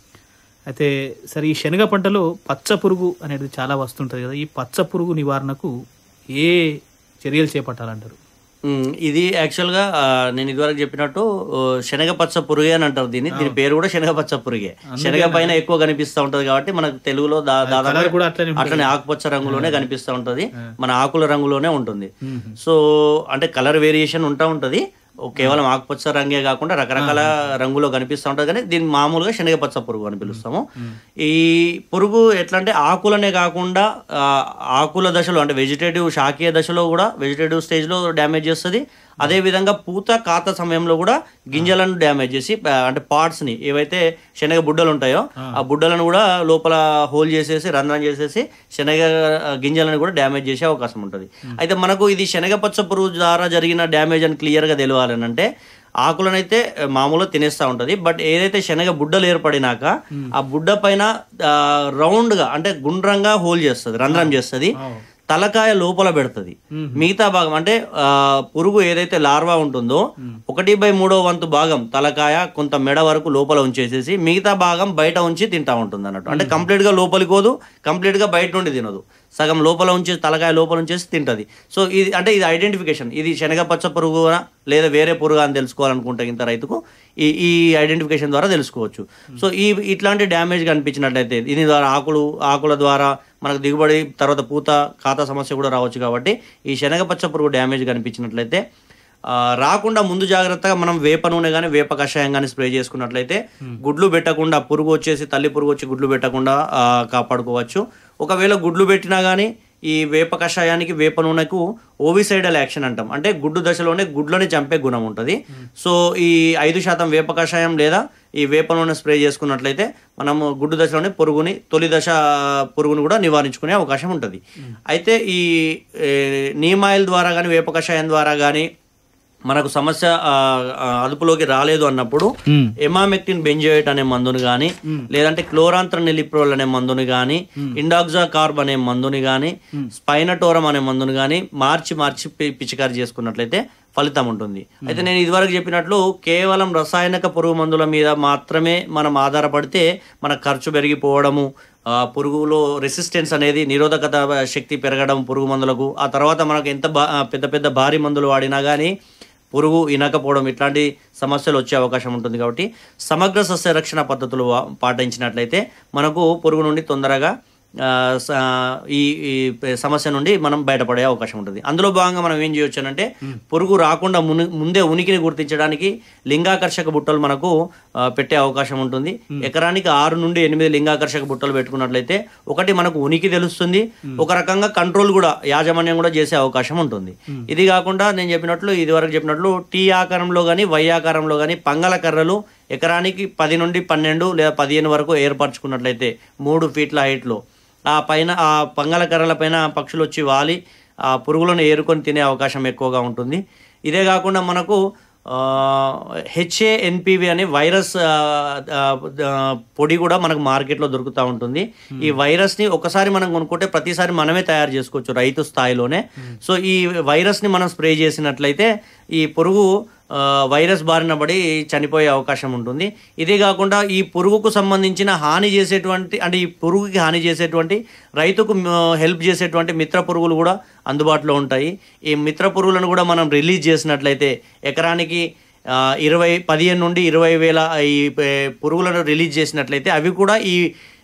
అయితే సరే, ఈ శనగ పంటలో పచ్చ పురుగు అనేది చాలా వస్తుంటుంది కదా, ఈ పచ్చ పురుగు నివారణకు ఏ చర్యలు చేపట్టాలంటారు? ఉమ్, ఇది యాక్చువల్గా ఆ, నేను ఇదివరకు చెప్పినట్టు ఓ, శనగ పచ్చ పురుగే అని అంటారు దీన్ని. దీని పేరు కూడా శనగ పచ్చ పురుగే. శనగ పైన ఎక్కువ కనిపిస్తూ ఉంటది కాబట్టి మనకు తెలుగులో దా- కలర్ దాదాపు కూడా అట్లనే ఉంటుంది. అట్లనే ఆకుపచ్చ రంగులోనే కనిపిస్తూ ఉంటది, మన ఆకుల రంగులోనే ఉంటుంది. సో అంటే కలర్ వేరియేషన్ ఉంటా ఉంటది, ఓ కేవలం ఆకుపచ్చ రంగే కాకుండా రకరకాల రంగులో కనిపిస్తూ ఉంటుంది. కానీ దీన్ని మామూలుగా శనగపచ్చ పురుగు అని పిలుస్తాము. ఈ పురుగు ఎట్లా అంటే ఆకులనే కాకుండా ఆ, ఆకుల దశలో అంటే వెజిటేటివ్ శాఖీయ దశలో కూడా వెజిటేటివ్ స్టేజ్లో డ్యామేజ్ చేస్తుంది. అదేవిధంగా పూత కాత సమయంలో కూడా గింజలను డ్యామేజ్ చేసి ఆ, అంటే పార్ట్స్ని ఏవైతే శనగ బుడ్డలు ఉంటాయో ఆ బుడ్డలను కూడా లోపల హోల్ చేసేసి రంధ్రం చేసేసి శనగ గింజలను కూడా డ్యామేజ్ చేసే అవకాశం ఉంటుంది. అయితే మనకు ఇది శనగ పచ్చ పురుగు ద్వారా జరిగిన డ్యామేజ్ అని క్లియర్గా తెలియాలని అంటే ఆకులనైతే మామూలుగా తినేస్తూ ఉంటుంది. బట్ ఏదైతే శనగ బుడ్డలు ఏర్పడినాక ఆ బుడ్డ పైన రౌండ్గా అంటే గుండ్రంగా హోల్ చేస్తుంది, రంధ్రం చేస్తుంది, తలకాయ లోపల పెడుతుంది. మిగతా భాగం అంటే ఆ, పురుగు ఏదైతే లార్వా ఉంటుందో ఒకటి బై మూడో వంతు భాగం తలకాయ కొంత మెడ వరకు లోపల ఉంచేసేసి మిగతా భాగం బయట ఉంచి తింటా ఉంటుంది అన్నట్టు. అంటే కంప్లీట్ గా లోపలికి పోదు, కంప్లీట్ గా బయట నుండి తినదు, సగం లోపల ఉంచేసి తలకాయ లోపల ఉంచేసి తింటది. సో ఇది అంటే ఇది ఐడెంటిఫికేషన్, ఇది శనగ పచ్చ పురుగునా లేదా వేరే పురుగు అని తెలుసుకోవాలనుకుంటే ఇంత రైతుకు ఈ ఈ ఐడెంటిఫికేషన్ ద్వారా తెలుసుకోవచ్చు. సో ఈ ఇట్లాంటి డ్యామేజ్ కనిపించినట్లయితే దీని ద్వారా ఆకులు ఆకుల ద్వారా మనకు దిగుబడి తర్వాత పూత ఖాతా సమస్య కూడా రావచ్చు. కాబట్టి ఈ శనగ పచ్చ పురుగు డ్యామేజ్ కనిపించినట్లయితే ఆ, రాకుండా ముందు జాగ్రత్తగా మనం వేప నూనె కానీ వేప కషాయం కానీ స్ప్రే చేసుకున్నట్లయితే గుడ్లు పెట్టకుండా, పురుగు వచ్చేసి తల్లి పురుగు వచ్చి గుడ్లు పెట్టకుండా ఆ, కాపాడుకోవచ్చు. ఒకవేళ గుడ్లు పెట్టినా కానీ ఈ వేప కషాయానికి వేప నూనెకు ఓవిసైడల్ యాక్షన్ అంటాం, అంటే గుడ్డు దశలోనే గుడ్లని చంపే గుణం ఉంటుంది. సో ఈ ఐదు శాతం వేప కషాయం లేదా ఈ వేప నూనె స్ప్రే చేసుకున్నట్లయితే మనం గుడ్డు దశలోనే పురుగుని, తొలి దశ పురుగుని కూడా నివారించుకునే అవకాశం ఉంటుంది. అయితే ఈ నీమ్ ఆయిల్ ద్వారా కానీ వేప కషాయం ద్వారా కానీ మనకు సమస్య ఆ, ఆ, అదుపులోకి రాలేదు అన్నప్పుడు ఎమామెక్టిన్ బెంజోయేట్ అనే మందుని కానీ లేదంటే క్లోరాంత్రనిలిప్రోల్ అనే మందుని కానీ ఇండాక్సా కార్బ్ అనే మందుని కానీ స్పైనటోరం అనే మందుని కానీ మార్చి మార్చి పి- పిచికారి చేసుకున్నట్లయితే ఫలితం ఉంటుంది. అయితే నేను ఇదివరకు చెప్పినట్లు కేవలం రసాయనిక పురుగు మందుల మీద మాత్రమే మనం ఆధారపడితే మన ఖర్చు పెరిగిపోవడము, ఆ పురుగులో రెసిస్టెన్స్ అనేది నిరోధకత శక్తి పెరగడం పురుగు మందులకు, ఆ తర్వాత మనకు ఎంత బా పెద్ద పెద్ద భారీ మందులు వాడినా కానీ పురుగు ఇనకపోవడం ఇట్లాంటి సమస్యలు వచ్చే అవకాశం ఉంటుంది. కాబట్టి సమగ్ర సస్య రక్షణ పద్ధతులు పాటించినట్లయితే మనకు పురుగు నుండి తొందరగా ఈ ఈ సమస్య నుండి మనం బయటపడే అవకాశం ఉంటుంది. అందులో భాగంగా మనం ఏం చేయొచ్చు అంటే పురుగు రాకుండా ముని ముందే ఉనికిని గుర్తించడానికి లింగాకర్షక బుట్టలు మనకు పెట్టే అవకాశం ఉంటుంది. ఎకరానికి ఆరు నుండి ఎనిమిది లింగాకర్షక బుట్టలు పెట్టుకున్నట్లయితే ఒకటి మనకు ఉనికి తెలుస్తుంది, ఒక రకంగా కంట్రోల్ కూడా యాజమాన్యం కూడా చేసే అవకాశం ఉంటుంది. ఇది కాకుండా నేను చెప్పినట్లు ఇది వరకు చెప్పినట్లు టీ ఆకారంలో కానీ వై ఆకారంలో కానీ పంగల కర్రలు ఎకరానికి పది నుండి పన్నెండు లేదా పదిహేను వరకు ఏర్పరచుకున్నట్లయితే మూడు ఫీట్ల హైట్లో ఆ పైన ఆ పంగల కర్రల పైన పక్షులు వచ్చి వాలి ఆ పురుగులను ఏరుకొని తినే అవకాశం ఎక్కువగా ఉంటుంది. ఇదే కాకుండా మనకు హెచ్ఏఎన్పివి అనే వైరస్ పొడి కూడా మనకు మార్కెట్లో దొరుకుతూ ఉంటుంది. ఈ వైరస్ని ఒకసారి మనం కొనుక్కుంటే ప్రతిసారి మనమే తయారు చేసుకోవచ్చు రైతు స్థాయిలోనే. సో ఈ వైరస్ని మనం స్ప్రే చేసినట్లయితే ఈ పురుగు వైరస్ బారిన పడి చనిపోయే అవకాశం ఉంటుంది. ఇదే కాకుండా ఈ పురుగుకు సంబంధించిన హాని చేసేటువంటి అంటే ఈ పురుగుకి హాని చేసేటువంటి రైతుకు హెల్ప్ చేసేటువంటి మిత్ర పురుగులు కూడా అందుబాటులో ఉంటాయి. ఈ మిత్ర పురుగులను కూడా మనం రిలీజ్ చేసినట్లయితే ఎకరానికి ఇరవై పదిహేను నుండి ఇరవై వేల ఈ పురుగులను రిలీజ్ చేసినట్లయితే అవి కూడా ఈ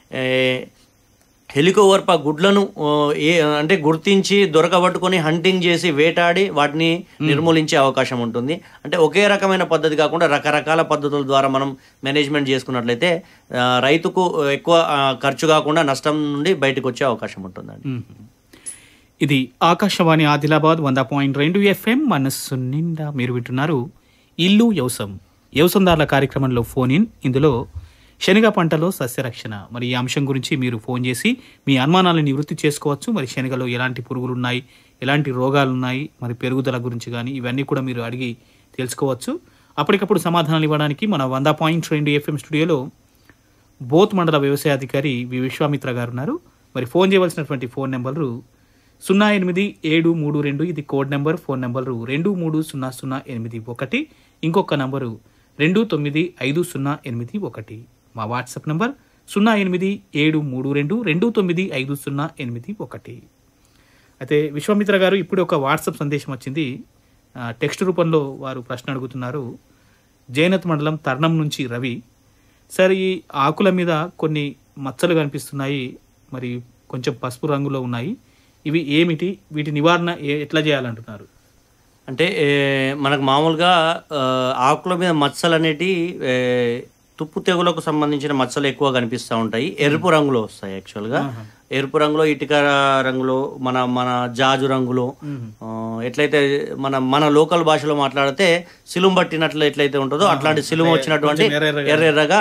హెలికోవర్ప గుడ్లను ఏ అంటే గుర్తించి దొరకబట్టుకొని హంటింగ్ చేసి వేటాడి వాటిని నిర్మూలించే అవకాశం ఉంటుంది. అంటే ఒకే రకమైన పద్ధతి కాకుండా రకరకాల పద్ధతుల ద్వారా మనం మేనేజ్మెంట్ చేసుకున్నట్లయితే రైతుకు ఎక్కువ ఖర్చు కాకుండా నష్టం నుండి బయటకు వచ్చే అవకాశం ఉంటుందండి. ఇది ఆకాశవాణి ఆదిలాబాద్ వంద పాయింట్ రెండు ఎఫ్ఎం మనస్సు నిండా. మీరు వింటున్నారు ఇల్లు వ్యవసాయం వ్యవసాయదారుల కార్యక్రమంలో ఫోన్ ఇన్. ఇందులో శనగ పంటలో సస్యరక్షణ, మరి ఈ అంశం గురించి మీరు ఫోన్ చేసి మీ అనుమానాలను నివృత్తి చేసుకోవచ్చు. మరి శనగలో ఎలాంటి పురుగులు ఉన్నాయి, ఎలాంటి రోగాలు ఉన్నాయి, మరి పెరుగుదల గురించి కానీ ఇవన్నీ కూడా మీరు అడిగి తెలుసుకోవచ్చు. అప్పటికప్పుడు సమాధానాలు ఇవ్వడానికి మన వంద పాయింట్ రెండు ఎఫ్ఎం స్టూడియోలో బోత్ మండల వ్యవసాయ అధికారి వి విశ్వామిత్ర గారు ఉన్నారు. మరి ఫోన్ చేయవలసినటువంటి ఫోన్ నెంబరు సున్నా ఎనిమిది ఏడు మూడు రెండు, ఇది కోడ్ నెంబర్. ఫోన్ నెంబరు రెండు మూడు సున్నా సున్నా ఎనిమిది ఒకటి, ఇంకొక నంబరు రెండు తొమ్మిది ఐదు సున్నా ఎనిమిది ఒకటి. మా వాట్సాప్ నంబర్ సున్నా ఎనిమిది ఏడు మూడు రెండు రెండు తొమ్మిది ఐదు సున్నా ఎనిమిది ఒకటి. అయితే విశ్వామిత్ర గారు ఇప్పుడు ఒక వాట్సాప్ సందేశం వచ్చింది, టెక్స్ట్ రూపంలో వారు ప్రశ్న అడుగుతున్నారు. జైనత్ మండలం తర్ణం నుంచి రవి. సార్, ఈ ఆకుల మీద కొన్ని మచ్చలు కనిపిస్తున్నాయి, మరి కొంచెం పసుపు రంగులో ఉన్నాయి, ఇవి ఏమిటి, వీటి నివారణ ఎట్లా చేయాలంటున్నారు? అంటే మనకు మామూలుగా ఆకుల మీద మచ్చలు అనేటి తుప్పు తెగులకు సంబంధించిన మచ్చలు ఎక్కువ కనిపిస్తూ ఉంటాయి. ఎరుపు రంగులో వస్తాయి. యాక్చువల్గా ఎరుపు రంగులో, ఇటుక రంగులో, మన మన జాజు రంగులో, ఎట్లయితే మన మన లోకల్ భాషలో మాట్లాడితే సిలుం పట్టినట్లు ఎట్లయితే ఉంటుందో అట్లాంటి సిలుం వచ్చినటువంటి ఎర్రెర్రగా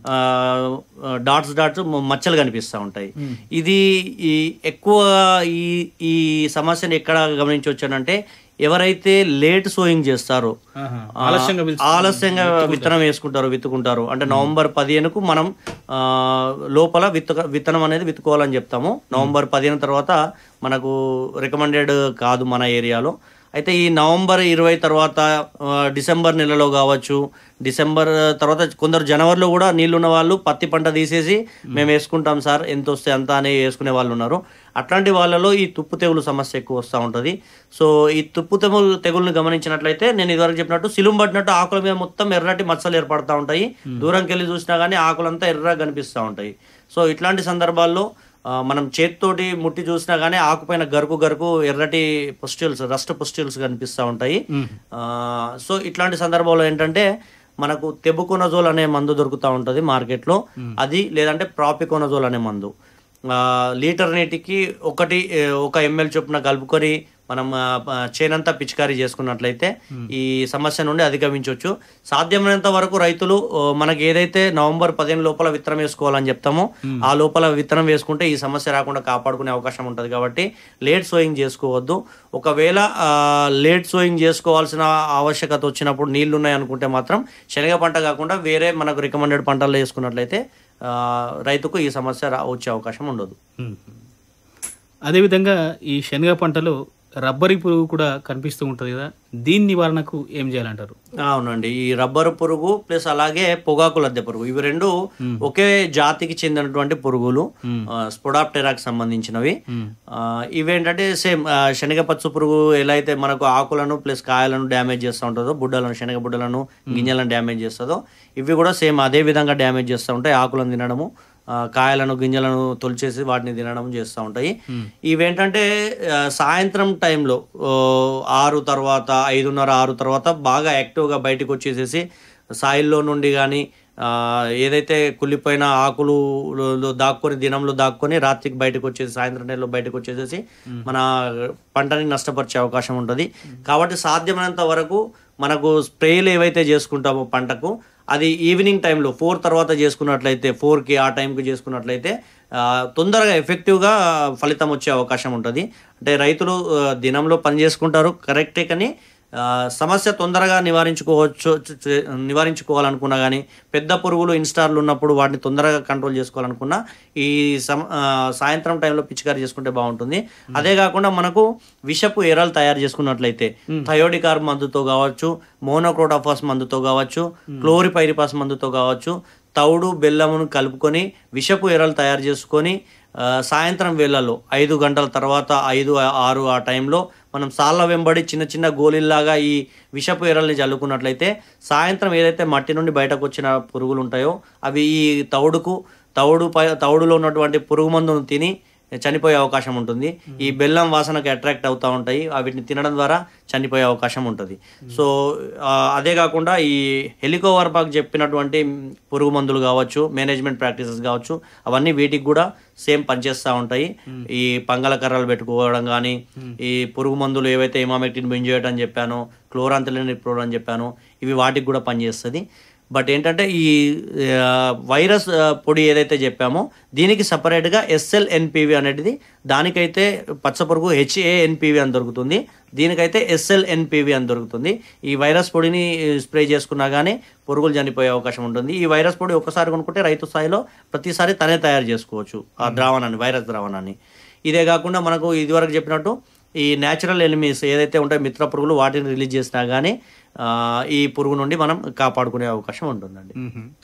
డాట్స్ డాట్స్ మచ్చలు కనిపిస్తూ ఉంటాయి. ఇది ఈ ఎక్కువ ఈ ఈ సమస్యను ఎక్కడ గమనించవచ్చానంటే ఎవరైతే లేట్ సోయింగ్ చేస్తారో, ఆలస్యంగా విత్తనం వేసుకుంటారో విత్తుకుంటారో, అంటే నవంబర్ పదిహేనుకు మనం లోపల విత్తు విత్తనం అనేది విత్తుకోవాలని చెప్తాము. నవంబర్ పదిహేను తర్వాత మనకు రికమెండెడ్ కాదు మన ఏరియాలో. అయితే ఈ నవంబర్ ఇరవై తర్వాత డిసెంబర్ నెలలో కావచ్చు, డిసెంబర్ తర్వాత కొందరు జనవరిలో కూడా నీళ్లున్న వాళ్ళు పత్తి పంట తీసేసి మేము వేసుకుంటాం సార్ ఎంత వస్తే అంత అని వేసుకునే వాళ్ళు ఉన్నారు. అట్లాంటి వాళ్ళలో ఈ తుప్పు తెగులు సమస్య ఎక్కువ వస్తూ ఉంటుంది. సో ఈ తుప్పు తెగులు తెగులను గమనించినట్లయితే నేను ఇదివరకు చెప్పినట్టు సిలుం పట్టినట్టు ఆకుల మీద మొత్తం ఎర్రటి మచ్చలు ఏర్పడుతూ ఉంటాయి. దూరంకి వెళ్ళి చూసినా కానీ ఆకులంతా ఎర్రగా కనిపిస్తూ ఉంటాయి. సో ఇట్లాంటి సందర్భాల్లో మనం చేతితోటి ముట్టి చూసినా కానీ ఆకుపైన గరుకు గరుకు ఎర్రటి పుస్టిల్స్ రస్ట్ పుస్టిల్స్ కనిపిస్తూ ఉంటాయి. సో ఇట్లాంటి సందర్భంలో ఏంటంటే మనకు తెబుకోనజోల్ అనే మందు దొరుకుతూ ఉంటుంది మార్కెట్లో, అది లేదంటే ప్రాపికోనజోల్ అనే మందు లీటర్ నీటికి ఒకటి ఒక ఎంఎల్ చొప్పున కలుపుకొని మనం చేనంతా పిచికారీ చేసుకున్నట్లయితే ఈ సమస్య నుండి అధిగమించవచ్చు. సాధ్యమైనంత వరకు రైతులు మనకి ఏదైతే నవంబర్ పదిహేను లోపల విత్తనం వేసుకోవాలని చెప్తామో ఆ లోపల విత్తనం వేసుకుంటే ఈ సమస్య రాకుండా కాపాడుకునే అవకాశం ఉంటుంది. కాబట్టి లేట్ సోయింగ్ చేసుకోవద్దు. ఒకవేళ లేట్ సోయింగ్ చేసుకోవాల్సిన ఆవశ్యకత వచ్చినప్పుడు నీళ్లు ఉన్నాయి అనుకుంటే మాత్రం శనగ పంట కాకుండా వేరే మనకు రికమెండెడ్ పంటలు వేసుకున్నట్లయితే రైతుకు ఈ సమస్య వచ్చే అవకాశం ఉండదు. అదేవిధంగా ఈ శనగ పంటలో రబ్బరి పురుగు కూడా కనిపిస్తూ ఉంటుంది కదా, దీని నివారణకు ఏం చేయాలంటారు? అవునండి, ఈ రబ్బరు పురుగు ప్లస్ అలాగే పొగాకు లద్దె పురుగు, ఇవి రెండు ఒకే జాతికి చెందినటువంటి పురుగులు, స్పోడాప్టెరాకి సంబంధించినవి. ఇవేంటంటే సేమ్ శనగపచ్చు పురుగు ఎలా అయితే మనకు ఆకులను ప్లస్ కాయలను డ్యామేజ్ చేస్తూ ఉంటుందో, బుడ్డలను శనగ బుడ్డలను గింజలను డ్యామేజ్ చేస్తుందో, ఇవి కూడా సేమ్ అదే విధంగా డ్యామేజ్ చేస్తూ ఉంటాయి. ఆకులను తినడము, కాయలను గింజలను తొలిచేసి వాటిని తినడం చేస్తూ ఉంటాయి. ఇవేంటంటే సాయంత్రం టైంలో ఆరు తర్వాత ఐదున్నర ఆరు తర్వాత బాగా యాక్టివ్గా బయటకు వచ్చేసేసి సాయిల్లో నుండి కానీ ఏదైతే కుళ్ళిపోయిన ఆకులు దాక్కొని దినంలో దాక్కొని రాత్రికి బయటకు వచ్చేసి సాయంత్రం టైంలో బయటకు వచ్చేసేసి మన పంటని నష్టపరిచే అవకాశం ఉంటుంది. కాబట్టి సాధ్యమైనంత వరకు మనకు స్ప్రేలు ఏవైతే చేసుకుంటామో పంటకు, అది ఈవినింగ్ టైంలో ఫోర్ తర్వాత చేసుకున్నట్లయితే, ఫోర్కి ఆ టైంకి చేసుకున్నట్లయితే తొందరగా ఎఫెక్టివ్గా ఫలితం వచ్చే అవకాశం ఉంటుంది. అంటే రైతులు దినంలో పని చేసుకుంటారు కరెక్టే, కానీ సమస్య తొందరగా నివారించుకోవచ్చు నివారించుకోవాలనుకున్నా కానీ, పెద్ద పురుగులు ఇన్స్టార్లు ఉన్నప్పుడు వాటిని తొందరగా కంట్రోల్ చేసుకోవాలనుకున్నా ఈ సమ సాయంత్రం టైంలో పిచికారీ చేసుకుంటే బాగుంటుంది. అదే కాకుండా మనకు విషపు ఎరలు తయారు చేసుకున్నట్లయితే థయోడికార్ మందుతో కావచ్చు, మోనోక్రోటోఫాస్ మందుతో కావచ్చు, క్లోరిపైరిపాస్ మందుతో కావచ్చు, తౌడు బెల్లమును కలుపుకొని విషపు ఎరలు తయారు చేసుకొని సాయంత్రం వేళల్లో ఐదు గంటల తర్వాత ఐదు ఆరు ఆ టైంలో మనం సాళ్ళ వెంబడి చిన్న చిన్న గోళీల్లాగా ఈ విషపు ఎరల్ని చల్లుకున్నట్లయితే సాయంత్రం ఏదైతే మట్టి నుండి బయటకు వచ్చిన పురుగులు ఉంటాయో అవి ఈ తౌడుకు తౌడు పై తౌడులో ఉన్నటువంటి పురుగు మందును తిని చనిపోయే అవకాశం ఉంటుంది. ఈ బెల్లం వాసనకి అట్రాక్ట్ అవుతూ ఉంటాయి, వీటిని తినడం ద్వారా చనిపోయే అవకాశం ఉంటుంది. సో అదే కాకుండా ఈ హెలికోవర్బాక్ చెప్పినటువంటి పురుగు మందులు కావచ్చు, మేనేజ్మెంట్ ప్రాక్టీసెస్ కావచ్చు, అవన్నీ వీటికి కూడా సేమ్ పనిచేస్తూ ఉంటాయి. ఈ పంగల కర్రలు పెట్టుకోవడం కానీ, ఈ పురుగు మందులు ఏవైతే ఇమామెక్టిన్ బెంజోయేట్ అని చెప్పానో, క్లోరాంథలినిప్రోల్ అని చెప్పానో, ఇవి వాటికి కూడా పనిచేస్తుంది. బట్ ఏంటంటే ఈ వైరస్ పొడి ఏదైతే చెప్పామో దీనికి సపరేట్గా ఎస్ఎల్ఎన్పివి అనేది, దానికైతే పచ్చపురుగు హెచ్ఏఎన్పివి అని దొరుకుతుంది, దీనికైతే ఎస్ఎల్ఎన్పివి అని దొరుకుతుంది. ఈ వైరస్ పొడిని స్ప్రే చేసుకున్నా కానీ పురుగులు చనిపోయే అవకాశం ఉంటుంది. ఈ వైరస్ పొడి ఒక్కసారి కొనుక్కుంటే రైతు స్థాయిలో ప్రతిసారి తనే తయారు చేసుకోవచ్చు ఆ ద్రావణాన్ని, వైరస్ ద్రావణాన్ని. ఇదే కాకుండా మనకు ఇదివరకు చెప్పినట్టు ఈ న్యాచురల్ ఎనిమీస్ ఏదైతే ఉంటాయో మిత్ర పురుగులు, వాటిని రిలీజ్ చేసినా కానీ ఈ పురుగు నుండి మనం కాపాడుకునే అవకాశం ఉంటుందండి.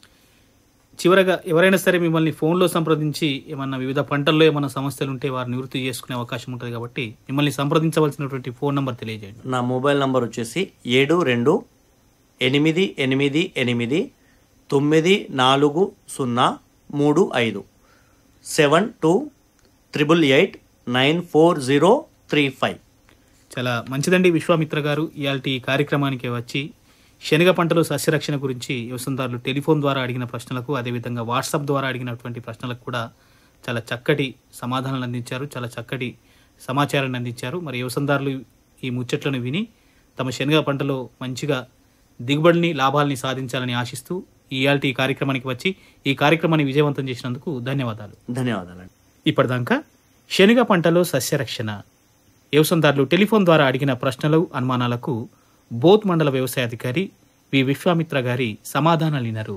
చివరగా ఎవరైనా సరే మిమ్మల్ని ఫోన్లో సంప్రదించి ఏమన్నా వివిధ పంటల్లో ఏమైనా సమస్యలు ఉంటే వారు నివృత్తి చేసుకునే అవకాశం ఉంటుంది, కాబట్టి మిమ్మల్ని సంప్రదించవలసినటువంటి ఫోన్ నెంబర్ తెలియజేయండి. నా మొబైల్ నంబర్ వచ్చేసి ఏడు రెండు ఎనిమిది ఎనిమిది ఎనిమిది తొమ్మిది నాలుగు సున్నా మూడు ఐదు seven two triple eight nine four zero three five. చాలా మంచిదండి విశ్వామిత్ర గారు, ఇవాళ ఈ కార్యక్రమానికి వచ్చి శనగ పంటలో సస్యరక్షణ గురించి వ్యవసాయదారులు టెలిఫోన్ ద్వారా అడిగిన ప్రశ్నలకు, అదేవిధంగా వాట్సాప్ ద్వారా అడిగినటువంటి ప్రశ్నలకు కూడా చాలా చక్కటి సమాధానాలు అందించారు, చాలా చక్కటి సమాచారాన్ని అందించారు. మరి వ్యవసాయదారులు ఈ ముచ్చట్లను విని తమ శనగ పంటలో మంచిగా దిగుబడిని, లాభాలని సాధించాలని ఆశిస్తూ ఇవాళ ఈ కార్యక్రమానికి వచ్చి ఈ కార్యక్రమాన్ని విజయవంతం చేసినందుకు ధన్యవాదాలు. ధన్యవాదాలు. ఇప్పటిదాకా శనగ పంటలో సస్యరక్షణ వ్యవసాయదారులు టెలిఫోన్ ద్వారా అడిగిన ప్రశ్నలు, అనుమానాలకు బోత్ మండల వ్యవసాయాధికారి వి విశ్వామిత్ర గారి సమాధానాలు విన్నారు.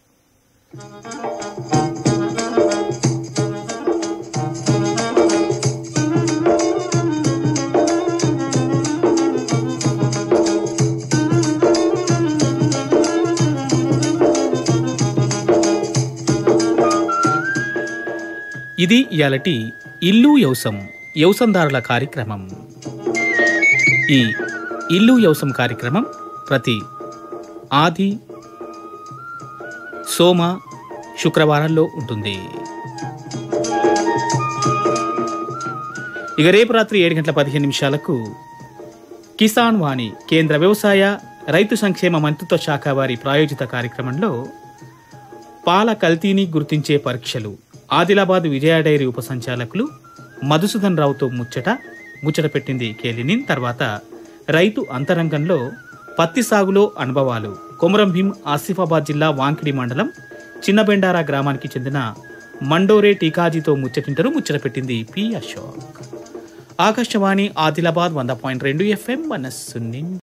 ఇది ఇయాలటి ఇల్లు యవసం యవసందారుల కార్యక్రమం. ఈ ఇల్లు యవసం కార్యక్రమం ప్రతి ఆది, సోమ, శుక్రవారాల్లో ఉంటుంది. ఇక రేపు రాత్రి ఏడు గంటల పదిహేను నిమిషాలకు కిసాన్ వాణి కేంద్ర వ్యవసాయ రైతు సంక్షేమ మంత్రిత్వ శాఖ వారి ప్రాయోజిత కార్యక్రమంలో పాల కల్తీని గుర్తించే పరీక్షలు, ఆదిలాబాద్ విజయ డైరీ ఉప సంచాలకులు మధుసూదన్ రావుతో ముచ్చట ముచ్చట పెట్టింది కేలినిన్. తర్వాత రైతు అంతరంగంలో పత్తి సాగులో అనుభవాలు, కొమరం భీం ఆసిఫాబాద్ జిల్లా వాంకిడి మండలం చిన్నబెండారా గ్రామానికి చెందిన మండోరే టీకాజీతో ముచ్చటింటారు. ముచ్చట పెట్టింది పి అశోక్. ఆకాశవాణి ఆదిలాబాద్ వంద పాయింట్ రెండు ఎఫ్ఎం మనస్సు